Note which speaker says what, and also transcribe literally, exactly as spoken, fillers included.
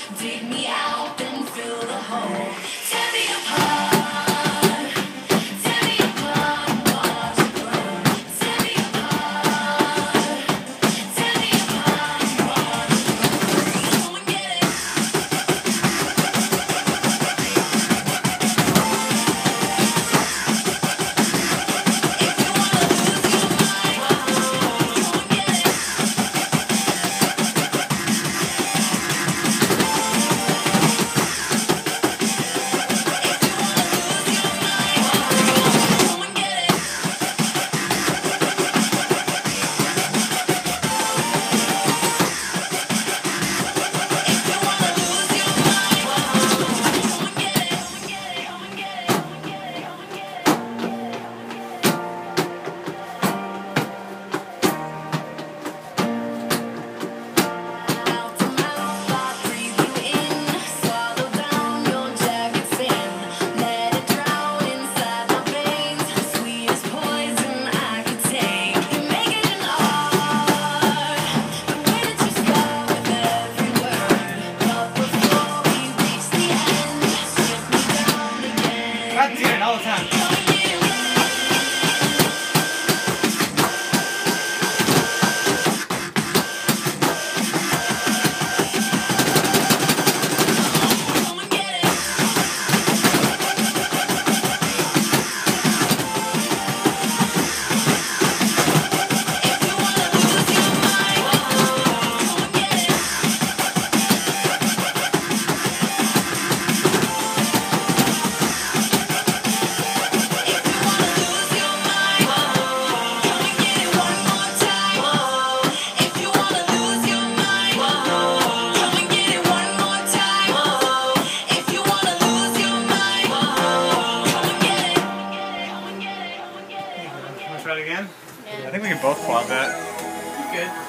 Speaker 1: Dig me out, then fill the hole. Tear me apart. Tear me apart. Watch it grow. Tear me apart. Tear me apart. Watch it grow. Come and get it.
Speaker 2: That's it all the time. Try it again?
Speaker 3: Yeah.
Speaker 2: I think we can both quad that.
Speaker 3: Good.